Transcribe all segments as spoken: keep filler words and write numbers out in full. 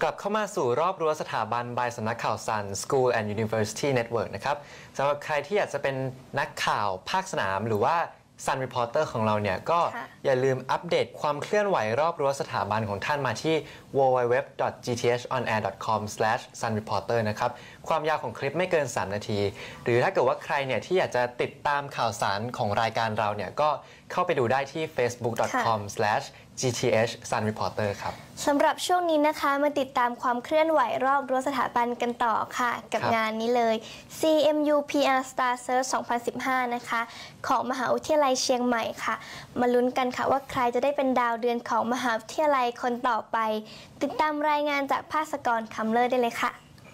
กลับเข้ามาสู่รอบรั้วสถาบันบายสำนักข่าว Sun School and University Network นะครับสำหรับใครที่อยากจะเป็นนักข่าวภาคสนามหรือว่า Sun Reporter ของเราเนี่ยก็อย่าลืมอัปเดตความเคลื่อนไหวรอบรั้วสถาบันของท่านมาที่ ดับเบิลยู ดับเบิลยู ดับเบิลยู ดอท จี ที เอช ออน แอร์ ดอท คอม สแลช ซัน รีพอร์เตอร์ นะครับความยาวของคลิปไม่เกินสามนาทีหรือถ้าเกิดว่าใครเนี่ยที่อยากจะติดตามข่าวสารของรายการเราเนี่ยก็เข้าไปดูได้ที่ เฟซบุ๊ก ดอท คอม สแลช จี ที เอช ซัน รีพอร์เตอร์ ครับสำหรับช่วงนี้นะคะมาติดตามความเคลื่อนไหวรอบรั้วสถาบันกันต่อค่ะกับงานนี้เลย ซี เอ็ม ยู พี อาร์ Star Search สองพันสิบห้า นะคะของมหาวิทยาลัยเชียงใหม่ค่ะมาลุ้นกันค่ะว่าใครจะได้เป็นดาวเดือนของมหาวิทยาลัยคนต่อไปติดตามรายงานจากภาสกรคำเลิศได้เลยค่ะ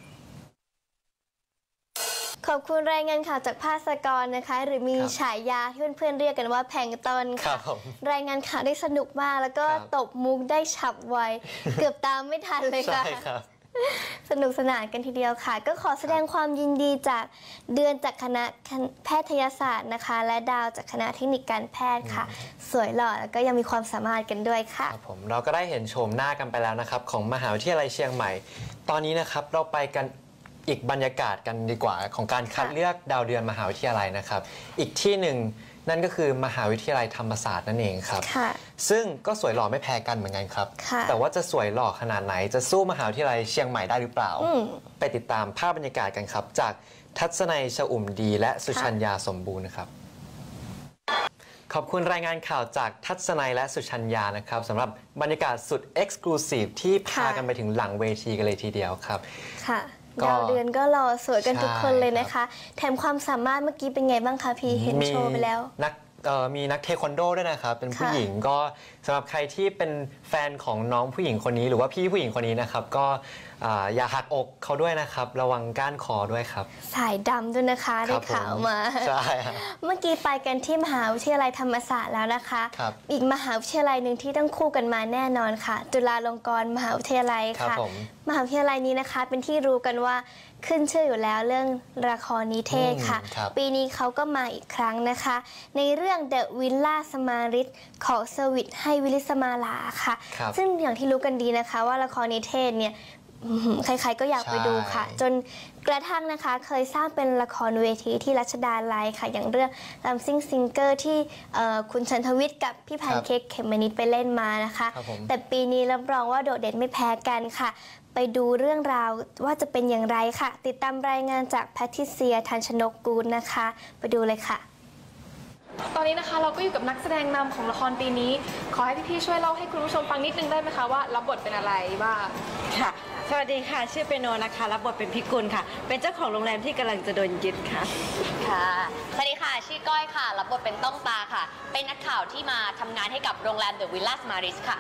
ขอบคุณรายงานข่าวจากภาสกรนะคะหรือมีฉายาที่เพื่อนๆเรียกกันว่าแพงตอนค่ะรายงานข่าวได้สนุกมากแล้วก็ตบมุกได้ฉับไวเกือบตามไม่ทันเลยค่ะสนุกสนานกันทีเดียวค่ะก็ขอแสดงความยินดีจากเดือนจากคณะแพทยศาสตร์นะคะและดาวจากคณะเทคนิคการแพทย์ค่ะสวยหล่อแล้วก็ยังมีความสามารถกันด้วยค่ะครับผมเราก็ได้เห็นโฉมหน้ากันไปแล้วนะครับของมหาวิทยาลัยเชียงใหม่ตอนนี้นะครับเราไปกันอีกบรรยากาศกันดีกว่าของการคัดเลือกดาวเดือนมหาวิทยาลัยนะครับอีกที่หนึ่งนั่นก็คือมหาวิทยาลัยธรรมศาสตร์นั่นเองครับซึ่งก็สวยหล่อไม่แพ้กันเหมือนกันครับแต่ว่าจะสวยหล่อขนาดไหนจะสู้มหาวิทยาลัยเชียงใหม่ได้หรือเปล่าไปติดตามภาพบรรยากาศกันครับจากทัศนัยชอุ่มดีและสุชัญญาสมบูรณ์นะครับขอบคุณรายงานข่าวจากทัศนัยและสุชัญญานะครับสำหรับบรรยากาศสุดเอ็กซ์คลูซีฟที่พากันไปถึงหลังเวทีกันเลยทีเดียวครับค่ะดาวเดือนก็รอสวยกันทุกคนเลยนะคะแถมความสามารถเมื่อกี้เป็นไงบ้างคะพี่เห็นโชว์ไปแล้วนักมีนักเทควันโดด้วยนะครับเป็นผู้หญิงก็สำหรับใครที่เป็นแฟนของน้องผู้หญิงคนนี้หรือว่าพี่ผู้หญิงคนนี้นะครับก็อย่าหักอกเขาด้วยนะครับระวังก้านคอด้วยครับสายดำด้วยนะคะได้ข่าวมาใช่เมื่อกี้ไปกันที่มหาวิทยาลัยธรรมศาสตร์แล้วนะคะอีกมหาวิทยาลัยหนึ่งที่ต้องคู่กันมาแน่นอนค่ะจุฬาลงกรณ์มหาวิทยาลัยค่ะมหาวิทยาลัยนี้นะคะเป็นที่รู้กันว่าขึ้นชื่ออยู่แล้วเรื่องละครนิเทศค่ะปีนี้เขาก็มาอีกครั้งนะคะในเรื่อง The Villa Samaris ของเซอร์วิสให้วิลิสมาลาค่ะซึ่งอย่างที่รู้กันดีนะคะว่าละครนิเทศเนี่ยใครๆก็อยากไปดูค่ะจนกระทั่งนะคะเคยสร้างเป็นละครเวทีที่รัชดาลัยค่ะอย่างเรื่องลำซิ่งซิงเกอร์ที่คุณชันทวิทย์กับพี่แพนเค้กเขมมนิดไปเล่นมานะคะแต่ปีนี้รับรองว่าโดดเด่นไม่แพ้กันค่ะไปดูเรื่องราวว่าจะเป็นอย่างไรค่ะติดตามรายงานจากแพทริเซียทันชนกกูลนะคะไปดูเลยค่ะตอนนี้นะคะเราก็อยู่กับนักแสดงนำของละครปีนี้ขอให้พี่ๆช่วยเล่าให้คุณผู้ชมฟังนิดนึงได้ไหมคะว่ารับบทเป็นอะไรบ้างค่ะสวัสดีค่ะชื่อเปียโนนะคะรับบทเป็นพิกุลค่ะเป็นเจ้าของโรงแรมที่กำลังจะโดนยึดค่ะค่ะสวัสดีค่ะชื่อก้อยค่ะรับบทเป็นต้องตาค่ะเป็นนักข่าวที่มาทำงานให้กับโรงแรม The Villa Samaris ค่ะ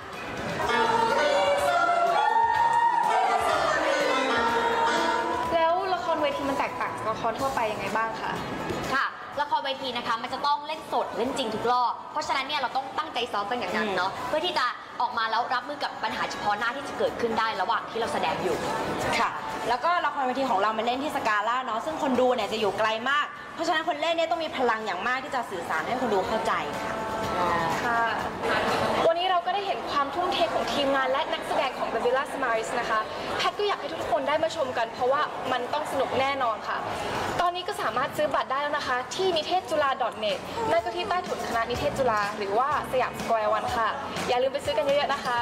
แล้วละครเวทีมันแตกต่างจากละครทั่วไปยังไงบ้างคะค่ะละครเวทีนะคะมันจะต้องเล่นสดเล่นจริงทุกรอบเพราะฉะนั้นเนี่ยเราต้องตั้งใจซ้อมกันอย่างนั้นเนาะเพื่อที่จะออกมาแล้วรับมือกับปัญหาเฉพาะหน้าที่จะเกิดขึ้นได้ระหว่างที่เราแสดงอยู่ค่ะแล้วก็ละครเวทีของเรามันเล่นที่สกาล่าเนาะซึ่งคนดูเนี่ยจะอยู่ไกลมากเพราะฉะนั้นคนเล่นเนี่ยต้องมีพลังอย่างมากที่จะสื่อสารให้คนดูเข้าใจค่ะค่ะวันนี้เราก็ได้เห็นความทุ่มเทของทีมงานและนักแสดงของ The Villa Samaris นะคะแพทก็อยากให้ทุกคนได้มาชมกันเพราะว่ามันต้องสนุกแน่นอนค่ะตอนนี้ก็สามารถซื้อบัตรได้แล้วนะคะที่นิเทศจุฬา .net นั่นก็ที่ใต้ถุนคณะนิเทศจุฬาหรือว่าสยามสแควร์วันค่ะอย่าลืมไปซื้อกันเยอะๆนะคะ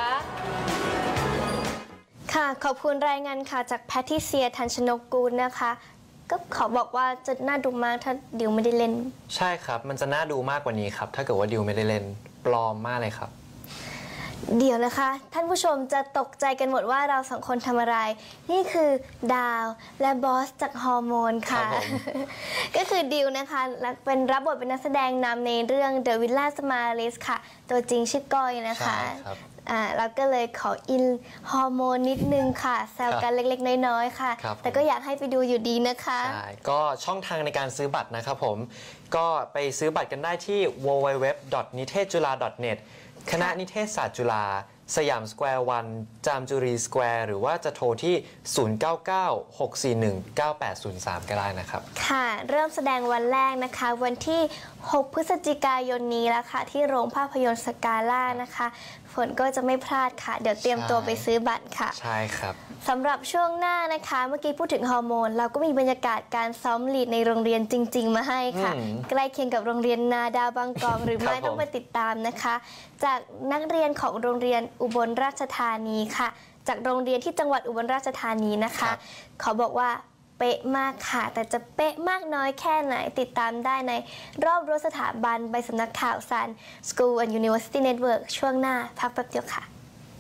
ค่ะขอบคุณรายงานค่ะจากแพทริเซียทันชนกกูลนะคะก็ขอบอกว่าจะน่าดูมากถ้าดิวไม่ได้เล่นใช่ครับมันจะน่าดูมากกว่านี้ครับถ้าเกิดว่าดิวไม่ได้เล่นปลอมมากเลยครับเดี๋ยวนะคะท่านผู้ชมจะตกใจกันหมดว่าเราสองคนทำอะไรนี่คือดาวและบอสจากฮอร์โมนค่ะก็คือดิวนะคะเป็นรับบทเป็นนักแสดงนำในเรื่อง The Villa Samaris ค่ะตัวจริงชื่อก้อยนะคะอ่าเราก็เลยขออินฮอร์โมนนิดนึงค่ะแซวกันเล็กๆน้อยๆค่ะแต่ก็อยากให้ไปดูอยู่ดีนะคะใช่ก็ช่องทางในการซื้อบัตรนะครับผมก็ไปซื้อบัตรกันได้ที่ ดับเบิลยู ดับเบิลยู ดับเบิลยู ดอท นิเทศจุฬา ดอท เน็ต คณะนิเทศศาสตร์จุฬาสยามสแควร์วันจามจุรีสแควร์หรือว่าจะโทรที่ศูนย์ เก้า เก้า หก สี่ หนึ่ง เก้า แปด ศูนย์ สามก็ได้นะครับค่ะเริ่มแสดงวันแรกนะคะวันที่หกพฤศจิกายนนี้แล้วค่ะที่โรงภาพยนตร์สกาล่านะคะฝผลก็จะไม่พลาดค่ะเดี๋ยวเตรียมตัวไปซื้อบัตรค่ะใช่ครับสำหรับช่วงหน้านะคะเมื่อกี้พูดถึงฮอร์โมนเราก็มีบรรยากาศการซ้อมลีดในโรงเรียนจริงๆมาให้ค่ะใกล้เคียงกับโรงเรียนนาดาวบางกอกหรือไม่ต้องไปติดตามนะคะจากนักเรียนของโรงเรียนอุบลราชธานีค่ะจากโรงเรียนที่จังหวัดอุบลราชธานีนะคะเขาบอกว่าเป๊ะมากค่ะแต่จะเป๊ะมากน้อยแค่ไหนติดตามได้ในรอบรั้วสถาบันใบสำนักข่าวสาร School and University Network ช่วงหน้าพักแป๊บเดียวค่ะ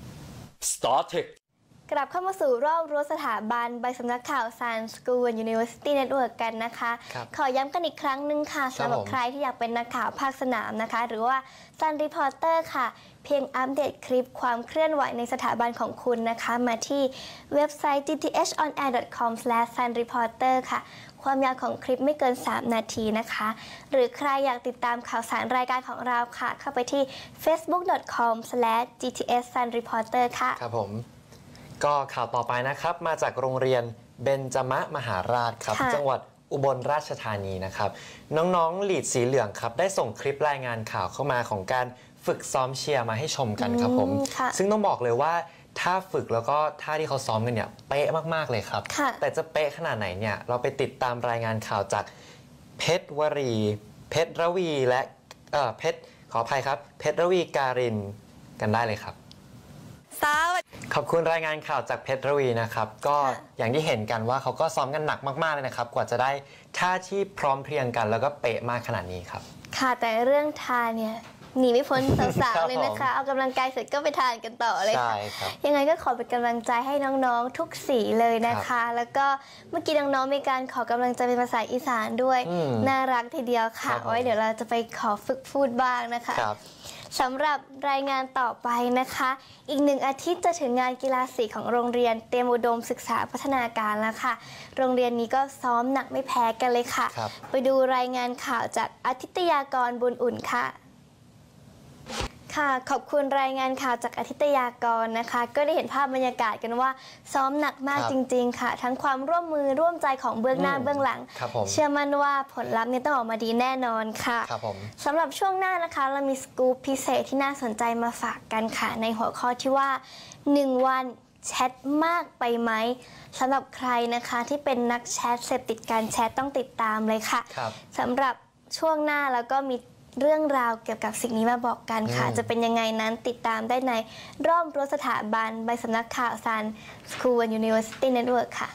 StarTech กลับเข้ามาสู่รอบรั้วสถาบันใบสำนักข่าวสาร School and University Network กันนะคะขอย้ำกันอีกครั้งหนึ่งค่ะสำหรับใครที่อยากเป็นนักข่าวภาคสนามนะคะหรือว่า Sun Reporter ค่ะเพียงอัปเดตคลิปความเคลื่อนไหวในสถาบันของคุณนะคะมาที่เว็บไซต์ จี ที เอช ออน แอร์ ดอท คอม สแลช ซัน รีพอร์เตอร์ ค่ะความยาวของคลิปไม่เกินสามนาทีนะคะหรือใครอยากติดตามข่าวสารรายการของเราค่ะเข้าไปที่ เฟซบุ๊ก ดอท คอม สแลช จี ที เอส ซัน รีพอร์เตอร์ ค่ะครับผมก็ข่าวต่อไปนะครับมาจากโรงเรียนเบญจมมหาราชครับจังหวัดอุบลราชธานีนะครับน้องๆลีดสีเหลืองครับได้ส่งคลิปรายงานข่าวเข้ามาของการฝึกซ้อมเชียร์มาให้ชมกันครับผมซึ่งต้องบอกเลยว่าท่าฝึกแล้วก็ท่าที่เขาซ้อมกันเนี่ยเป๊ะมากๆเลยครับแต่จะเป๊ะขนาดไหนเนี่ยเราไปติดตามรายงานข่าวจากเพชรวรีเพชรระวีและเอ่อเพชรขออภัยครับเพชรระวีการินกันได้เลยครับขอบคุณรายงานข่าวจากเพชรระวีนะครับก็อย่างที่เห็นกันว่าเขาก็ซ้อมกันหนักมากๆเลยนะครับกว่าจะได้ท่าที่พร้อมเพรียงกันแล้วก็เป๊ะมากขนาดนี้ครับค่ะแต่เรื่องท่าเนี่ยหนีไม่พ้นสาวๆเลยนะคะเอากำลังกายเสร็จก็ไปทานกันต่อเลยค่ะยังไงก็ขอเป็นกำลังใจให้น้องๆทุกสีเลยนะคะแล้วก็เมื่อกี้น้องๆมีการขอกำลังใจเป็นภาษาอีสานด้วยน่ารักทีเดียวค่ะไว้เดี๋ยวเราจะไปขอฝึกพูดบ้างนะคะสำหรับรายงานต่อไปนะคะอีกหนึ่งอาทิตย์จะถึงงานกีฬาสีของโรงเรียนเตรียมอุดมศึกษาพัฒนาการแล้วค่ะโรงเรียนนี้ก็ซ้อมหนักไม่แพ้กันเลยค่ะไปดูรายงานข่าวจากอาทิตยากรบุญอุ่นค่ะค่ะขอบคุณรายงานข่าวจากอาทิตยากรนะคะก็ได้เห็นภาพบรรยากาศกันว่าซ้อมหนักมากจริงๆค่ะทั้งความร่วมมือร่วมใจของเบื้องหน้าเบื้องหลังเชื่อมั่นว่าผลลัพธ์นี้ต้องออกมาดีแน่นอนค่ะสำหรับช่วงหน้านะคะเรามีสกู๊ปพิเศษที่น่าสนใจมาฝากกันค่ะในหัวข้อที่ว่าหนึ่งวันแชทมากไปไหมสำหรับใครนะคะที่เป็นนักแชทเสพติดการแชทต้องติดตามเลยค่ะสำหรับช่วงหน้าแล้วก็มีเรื่องราวเกี่ยวกับสิ่งนี้มาบอกกันค่ะจะเป็นยังไงนั้นติดตามได้ในรอบรั้วสถาบันใบสำนักข่าวสาร School and University Network ค่ะ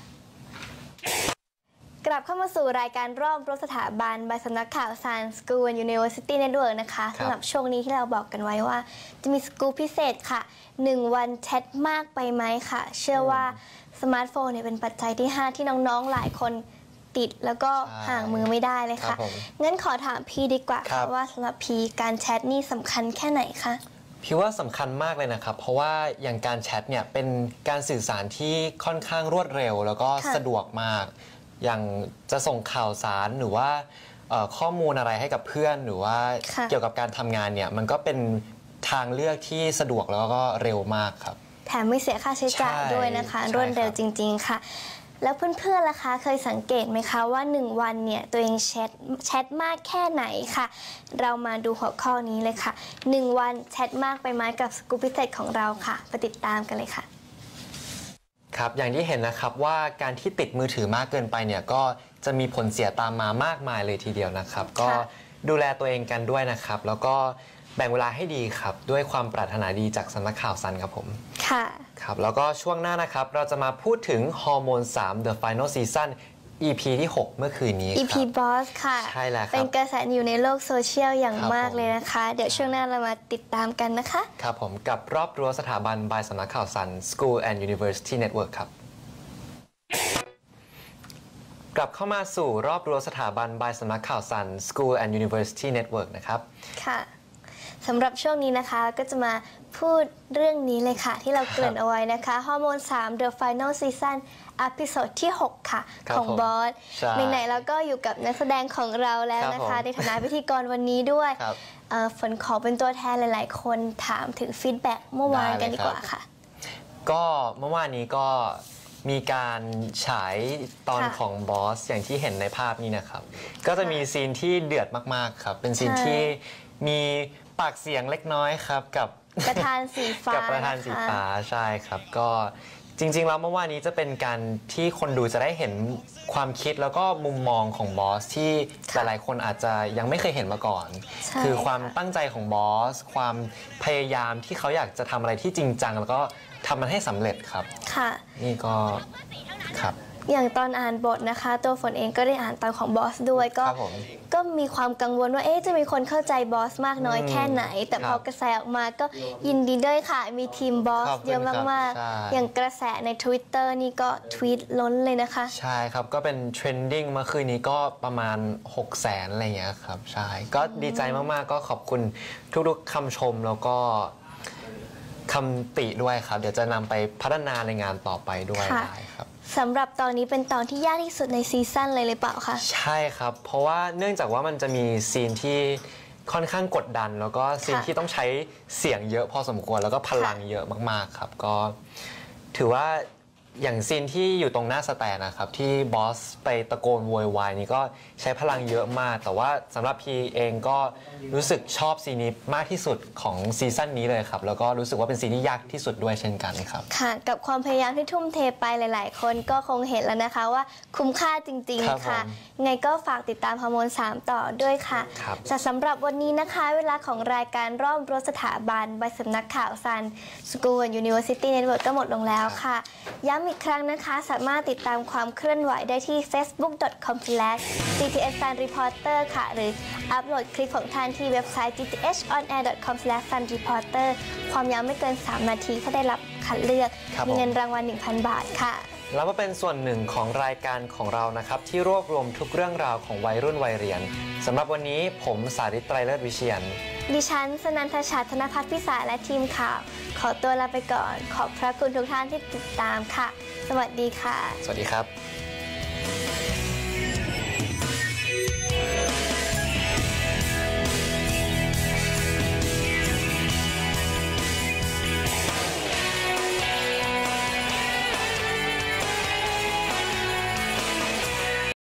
กลับเข้ามาสู่รายการรอบรั้วสถาบันใบสำนักข่าวสาร School and University Network นะคะสำหรับช่วงนี้ที่เราบอกกันไว้ว่าจะมีสกู๊ปพิเศษค่ะหนึ่งวันแชทมากไปไหมค่ะเชื่อว่าสมาร์ทโฟนเนี่ยเป็นปัจจัยที่ห้าที่น้องๆหลายคนติดแล้วก็ห่างมือไม่ได้เลยค่ะงั้นขอถามพี่ดีกว่าค่ะว่าสำหรับพี่การแชทนี่สำคัญแค่ไหนคะพี่ว่าสำคัญมากเลยนะครับเพราะว่าอย่างการแชทเนี่ยเป็นการสื่อสารที่ค่อนข้างรวดเร็วแล้วก็สะดวกมากอย่างจะส่งข่าวสารหรือว่าข้อมูลอะไรให้กับเพื่อนหรือว่าเกี่ยวกับการทำงานเนี่ยมันก็เป็นทางเลือกที่สะดวกแล้วก็เร็วมากครับแถมไม่เสียค่าใช้จ่ายด้วยนะคะรวดเร็วจริงๆค่ะแล้วเพื่อนๆล่ะคะเคยสังเกตไหมคะว่าหนึ่งวันเนี่ยตัวเองแชทแชทมากแค่ไหนค่ะเรามาดูหัวข้อนี้เลยค่ะหนึ่งวันแชทมากไปไหมกับสกู๊ปพิเศษของเราค่ะไปติดตามกันเลยค่ะครับอย่างที่เห็นนะครับว่าการที่ติดมือถือมากเกินไปเนี่ยก็จะมีผลเสียตามมามากมายเลยทีเดียวนะครับก็ดูแลตัวเองกันด้วยนะครับแล้วก็แบ่งเวลาให้ดีครับด้วยความปรารถนาดีจากสำนักข่าวซันครับผมค่ะครับแล้วก็ช่วงหน้านะครับเราจะมาพูดถึงฮอร์โมนสาม The Final Season อี พี ที่หกเมื่อคืนนี้อี พี Boss ค่ะใช่แล้วครับเป็นกระแสอยู่ในโลกโซเชียลอย่างมากเลยนะคะเดี๋ยวช่วงหน้าเรามาติดตามกันนะคะครับผมกับรอบรั้วสถาบันบายสำนักข่าวซัน School and University Network ครับกลับเข้ามาสู่รอบรั้วสถาบันบายสำนักข่าวซัน School and University Network นะครับค่ะสำหรับช่วงนี้นะคะก็จะมาพูดเรื่องนี้เลยค่ะที่เราเกริ่นเอาไว้นะคะฮอร์โมนสาม The Final Season อพิโซดที่หกค่ะของบอสไหนๆแล้วก็อยู่กับนักแสดงของเราแล้วนะคะในฐานะพิธีกรวันนี้ด้วยฝนขอเป็นตัวแทนหลายๆคนถามถึงฟีดแบ็กเมื่อวานกันดีกว่าค่ะก็เมื่อวานนี้ก็มีการฉายตอนของบอสอย่างที่เห็นในภาพนี้นะครับก็จะมีซีนที่เดือดมากๆครับเป็นซีนที่มีปากเสียงเล็กน้อยครับกับประธานสีฟ้ากับประธานสีฟ้าใช่ครับก็จริงๆแล้วเมื่อวานนี้จะเป็นการที่คนดูจะได้เห็นความคิดแล้วก็มุมมองของบอสที่หลายๆคนอาจจะยังไม่เคยเห็นมาก่อนคือความตั้งใจของบอสความพยายามที่เขาอยากจะทำอะไรที่จริงจังแล้วก็ทำมันให้สำเร็จครับค่ะนี่ก็ครับอย่างตอนอ่านบทนะคะตัวฝนเองก็ได้อ่านตอนของบอสด้วยก็ก็มีความกังวลว่าเอ๊ะจะมีคนเข้าใจบอสมากน้อยแค่ไหนแต่พอกระแสออกมาก็ยินดีด้วยค่ะมีทีมบอสเยอะมากๆอย่างกระแสใน Twitter นี่ก็ทวีตล้นเลยนะคะใช่ครับก็เป็นเทรนดิ้งเมื่อคืนนี้ก็ประมาณหกแสนอะไรอย่างเงี้ยครับใช่ก็ดีใจมากๆก็ขอบคุณทุกๆคำชมแล้วก็คำติด้วยครับเดี๋ยวจะนำไปพัฒนาในงานต่อไปด้วยได้ครับสำหรับตอนนี้เป็นตอนที่ยากที่สุดในซีซั่นเลยเลยเปล่าคะใช่ครับเพราะว่าเนื่องจากว่ามันจะมีซีนที่ค่อนข้างกดดันแล้วก็ซีนที่ต้องใช้เสียงเยอะพอสมควรแล้วก็พลังเยอะมากๆครับก็ถือว่าอย่างซีนที่อยู่ตรงหน้าสแตนนะครับที่บอสไปตะโกนโวยวายนี่ก็ใช้พลังเยอะมากแต่ว่าสำหรับพีเองก็รู้สึกชอบซีนนี้มากที่สุดของซีซั่นนี้เลยครับแล้วก็รู้สึกว่าเป็นซีนที่ยากที่สุดด้วยเช่นกันครับค่ะกับความพยายามที่ทุ่มเทไปหลายๆคนก็คงเห็นแล้วนะคะว่าคุ้มค่าจริงๆค่ะไงก็ฝากติดตามฮอร์โมนสามต่อด้วยค่ะแต่สำหรับวันนี้นะคะเวลาของรายการรอบรั้วสถาบันใบสำนักข่าวซันสกูลยูนิเวอร์ซิตี้เน็ตเวิร์กก็หมดลงแล้วค่ะย้ำอีกครั้งนะคะสามารถติดตามความเคลื่อนไหวได้ที่ เฟซบุ๊ก ดอท คอม สแลช จี ที เอส ซัน รีพอร์เตอร์ ค่ะหรืออัปโหลดคลิปของท่านที่เว็บไซต์ จี ที เอช ออน แอร์ ดอท คอม สแลช ซัน รีพอร์เตอร์ ความยาวไม่เกินสามนาทีก็ได้รับคัดเลือกมีเงินรางวัล หนึ่งพัน บาทค่ะแล้วมาเป็นส่วนหนึ่งของรายการของเรานะครับที่รวบรวมทุกเรื่องราวของวัยรุ่นวัยเรียนสำหรับวันนี้ผมสาริต ไตรเลิศวิเชียรดิฉันสนันทชาติ ธนภัทรพิสารและทีมข่าวขอตัวลาไปก่อนขอบพระคุณทุกท่านที่ติดตามค่ะสวัสดีค่ะสวัสดีครับ